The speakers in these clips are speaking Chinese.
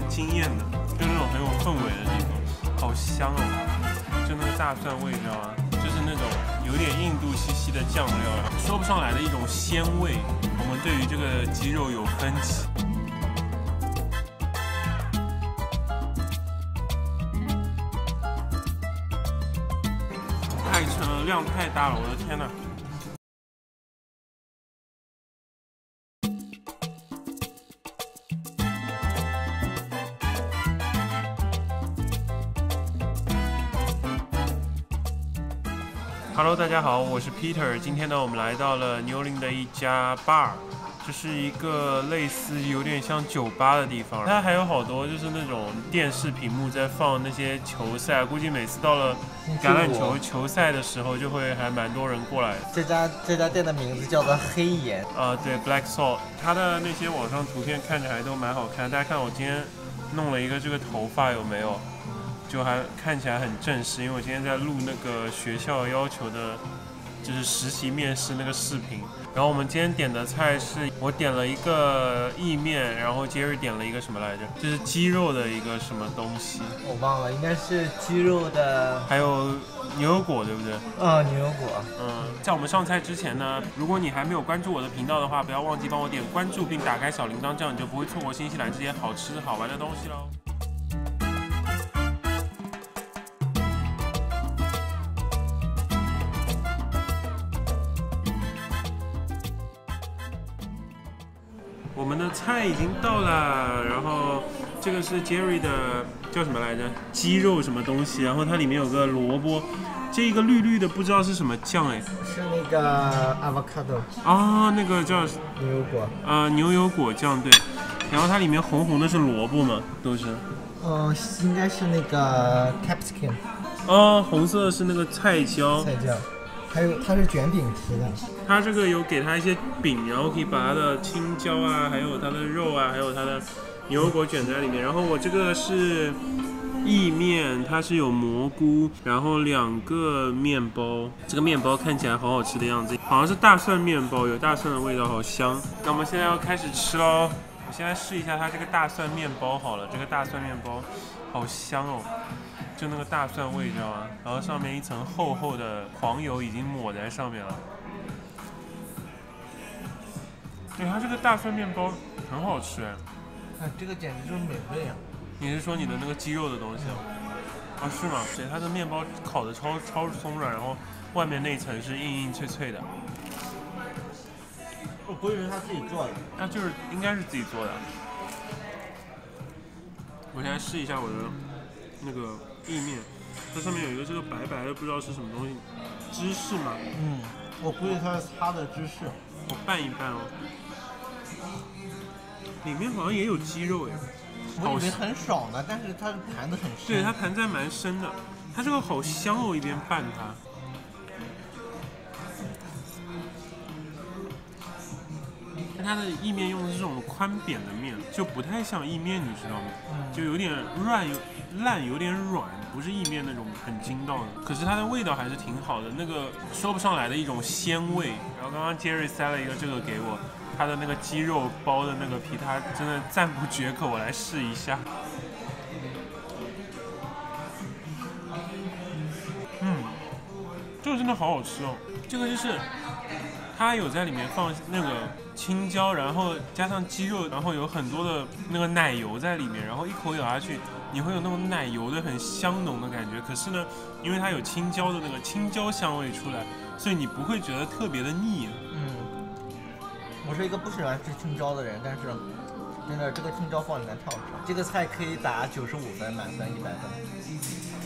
惊艳的，就那种很有氛围的地方，好香哦！就那个大蒜味，你知道吗？就是那种有点印度兮兮的酱料，说不上来的一种鲜味。我们对于这个鸡肉有分歧。太沉了，量太大了，我的天哪！ Hello， 大家好，我是 Peter。今天呢，我们来到了牛林的一家 bar， 这是一个类似有点像酒吧的地方。它还有好多就是那种电视屏幕在放那些球赛，估计每次到了橄榄球球赛的时候，就会还蛮多人过来。 这家店的名字叫做黑岩。 对 ，Black Salt。它的那些网上图片看着还都蛮好看。大家看我今天弄了一个这个头发有没有？ 就还看起来很正式，因为我今天在录那个学校要求的，就是实习面试那个视频。然后我们今天点的菜是，我点了一个意面，然后Jerry点了一个什么来着？就是鸡肉的一个什么东西， 我忘了，应该是鸡肉的， 还有牛油果，对不对？ 牛油果。 在我们上菜之前呢，如果你还没有关注我的频道的话，不要忘记帮我点关注并打开小铃铛，这样你就不会错过新西兰这些好吃好玩的东西喽。 我们的菜已经到了，然后这个是 Jerry 的叫什么来着？鸡肉什么东西？然后它里面有个萝卜，这个绿绿的不知道是什么酱哎？ 是那个 avocado 啊，那个叫牛油果。 牛油果酱对。然后它里面红红的是萝卜吗？都是。 应该是那个 capsicum。 红色的是那个菜椒。 菜椒。 还有它是卷饼吃的， 它这个有给它一些饼，然后可以把它的青椒啊，还有它的肉啊，还有它的牛油果卷在里面。然后我这个是意面，它是有蘑菇，然后2个面包。这个面包看起来好好吃的样子，好像是大蒜面包，有大蒜的味道，好香。那我们现在要开始吃喽。我现在试一下它这个大蒜面包好了，这个大蒜面包好香哦。 就那个大蒜味，知道吗？然后上面一层厚厚的黄油已经抹在上面了。对，它这个大蒜面包很好吃哎。 这个简直就是美味啊！ 你是说你的那个鸡肉的东西啊？是吗？对，它的面包烤的超松软，然后外面那一层是硬硬脆脆的。 我不以为他自己做的， 它就是应该是自己做的。我现在试一下我的那个。 意面，它上面有一个这个白白的，不知道是什么东西，芝士吗？ 我估计它是擦的芝士。 我拌一拌哦，里面好像也有鸡肉哎， 我以为很少呢，但是它盘子很深。 对，它盘子还蛮深的，它这个好香哦，一边拌它。它的意面用的是这种宽扁的面，就不太像意面，你知道吗？就有点烂，有点软，不是意面那种很筋道的。可是它的味道还是挺好的，那个说不上来的一种鲜味。然后刚刚 Jerry 塞了一个这个给我，他的那个鸡肉包的那个皮，他真的赞不绝口。我来试一下。这个真的好好吃哦，这个就是。 它有在里面放那个青椒，然后加上鸡肉，然后有很多的那个奶油在里面，然后一口咬下去，你会有那种奶油的很香浓的感觉。可是呢，因为它有青椒的那个青椒香味出来，所以你不会觉得特别的腻。 我是一个不喜欢吃青椒的人，但是真的这个青椒放里面太好吃了。这个菜可以打95分，满分100分，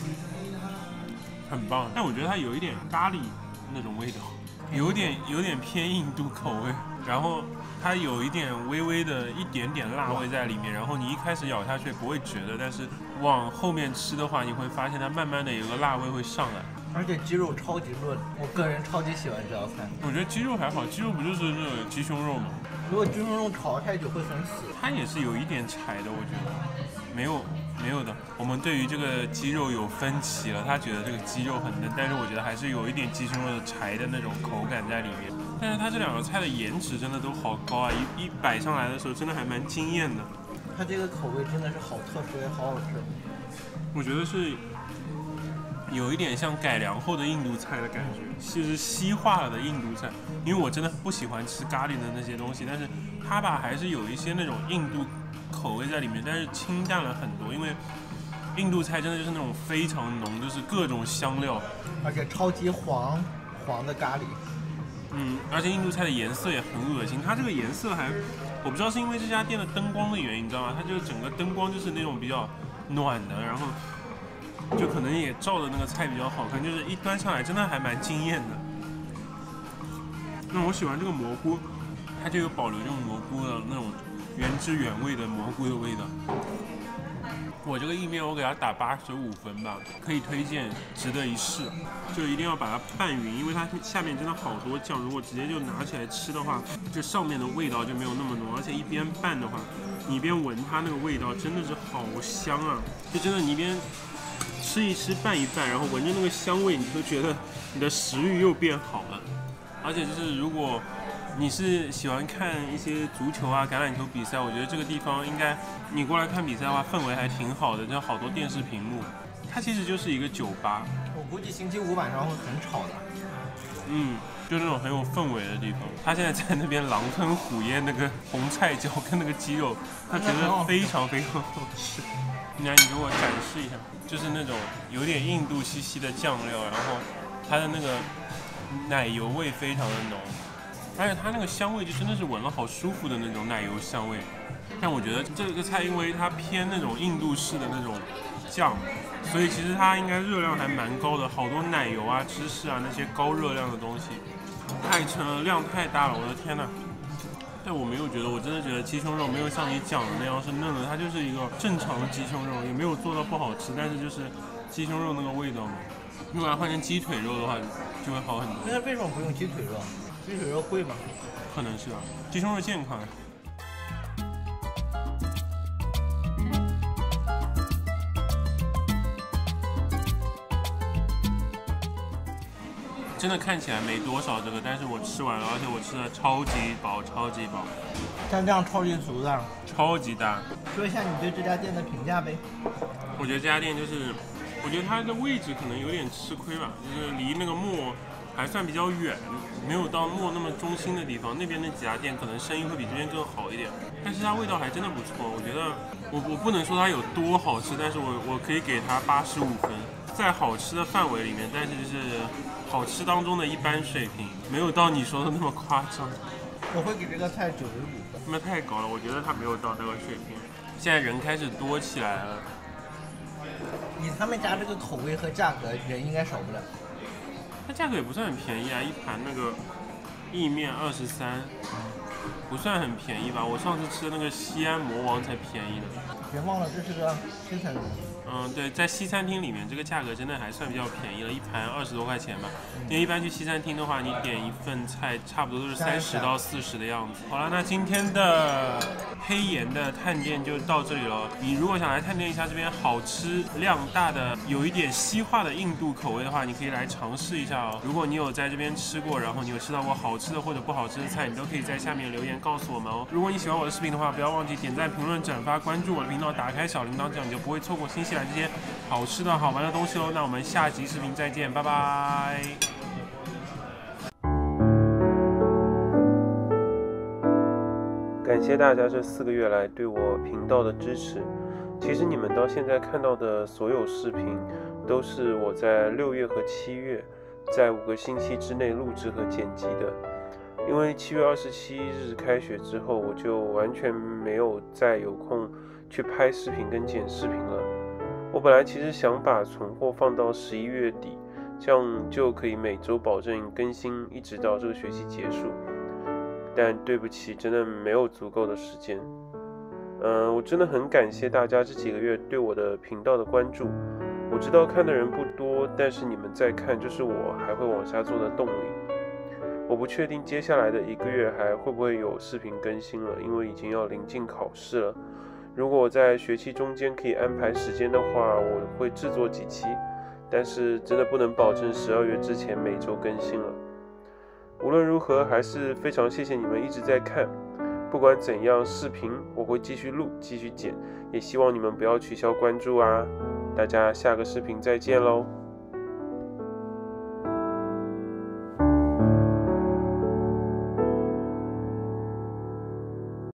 很棒。但我觉得它有一点咖喱那种味道。 有点偏印度口味，然后它有一点微微的一点点辣味在里面，然后你一开始咬下去不会觉得，但是往后面吃的话，你会发现它慢慢的有个辣味会上来。而且鸡肉超级嫩，我个人超级喜欢这道菜。我觉得鸡肉还好，鸡肉不就是这个鸡胸肉吗？如果鸡胸肉炒太久会很死。它也是有一点柴的，我觉得。没有的，我们对于这个鸡肉有分歧了。他觉得这个鸡肉很嫩，但是我觉得还是有一点鸡胸肉的柴的那种口感在里面。但是它这两个菜的颜值真的都好高啊！一摆上来的时候，真的还蛮惊艳的。 它这个口味真的是好特殊，也好好吃。 我觉得是有一点像改良后的印度菜的感觉，就是西化了的印度菜。因为我真的不喜欢吃咖喱的那些东西，但是它吧还是有一些那种印度口味在里面，但是清淡了很多。因为印度菜真的就是那种非常浓，就是各种香料， 而且超级黄的咖喱。 而且印度菜的颜色也很恶心，它这个颜色还，我不知道是因为这家店的灯光的原因，你知道吗？它就是整个灯光就是那种比较暖的，然后就可能也照的那个菜比较好看，就是一端上来真的还蛮惊艳的。那我喜欢这个蘑菇，它就有保留这种蘑菇的那种原汁原味的蘑菇的味道。我这个意面我给它打85分吧，可以推荐，值得一试。就一定要把它拌匀，因为它下面真的好多酱，如果直接就拿起来吃的话，这上面的味道就没有那么浓，而且一边拌的话，你一边闻它那个味道真的是好香啊！就真的你一边吃一吃拌一拌，然后闻着那个香味，你就觉得你的食欲又变好了。而且就是如果你是喜欢看一些足球啊、橄榄球比赛，我觉得这个地方应该你过来看比赛的话，氛围还挺好的，就好多电视屏幕。它其实就是一个酒吧， 我估计星期五晚上会很吵的。 就那种很有氛围的地方。他现在在那边狼吞虎咽那个红菜椒跟那个鸡肉，他觉得非常非常好吃。来，你给我展示一下，就是那种有点印度气息的酱料，然后它的那个奶油味非常的浓。而且它那个香味就真的是闻了好舒服的那种奶油香味，但我觉得这个菜因为它偏那种印度式的那种酱，所以其实它应该热量还蛮高的，好多奶油啊、芝士啊那些高热量的东西，太撑了，量太大了，我的天呐！但我没有觉得，我真的觉得鸡胸肉没有像你讲的那样是嫩的，它就是一个正常的鸡胸肉，也没有做到不好吃，但是就是鸡胸肉那个味道嘛。如果要换成鸡腿肉的话，就会好很多。 那为什么不用鸡腿肉？鸡腿肉贵吗？ 可能是吧，鸡胸肉健康。真的看起来没多少这个，但是我吃完了，而且我吃的超级饱，超级饱。 像这样超级足的， 超级大。 说一下你对这家店的评价呗。 我觉得这家店就是，我觉得它的位置可能有点吃亏吧，就是离那个墨还算比较远，没有到墨那么中心的地方。那边那几家店可能生意会比这边更好一点，但是它味道还真的不错。我觉得我不能说它有多好吃，但是我可以给它85分，在好吃的范围里面，但是就是好吃当中的一般水平，没有到你说的那么夸张。 我会给这个菜95分， 那太高了，我觉得它没有到那个水平。现在人开始多起来了， 以他们家这个口味和价格，人应该少不了。 它价格也不算很便宜啊，一盘那个意面23，不算很便宜吧？我上次吃的那个西安魔王才便宜的。 别忘了这是个西餐厅。 对，在西餐厅里面，这个价格真的还算比较便宜了，一盘20多块钱吧。因为一般去西餐厅的话，你点一份菜差不多都是30到40的样子。好了，那今天的黑岩的探店就到这里了。你如果想来探店一下这边好吃、量大的、有一点西化的印度口味的话，你可以来尝试一下哦。如果你有在这边吃过，然后你有吃到过好吃的或者不好吃的菜，你都可以在下面留言告诉我们哦。如果你喜欢我的视频的话，不要忘记点赞、评论、转发、关注我的频道，打开小铃铛，这样你就不会错过新西兰这些好吃的好玩的东西哦。那我们下集视频再见，拜拜。感谢大家这4个月来对我频道的支持。其实你们到现在看到的所有视频，都是我在6月和7月，在5个星期之内录制和剪辑的。因为7月27日开学之后，我就完全没有再有空去拍视频跟剪视频了。我本来其实想把存货放到11月底，这样就可以每周保证更新，一直到这个学期结束。但对不起，真的没有足够的时间。我真的很感谢大家这几个月对我的频道的关注。我知道看的人不多，但是你们在看，就是我还会往下做的动力。我不确定接下来的1个月还会不会有视频更新了，因为已经要临近考试了。如果我在学期中间可以安排时间的话，我会制作几期，但是真的不能保证12月之前每周更新了。无论如何，还是非常谢谢你们一直在看。 不管怎样，视频我会继续录，继续剪，也希望你们不要取消关注啊！大家下个视频再见喽。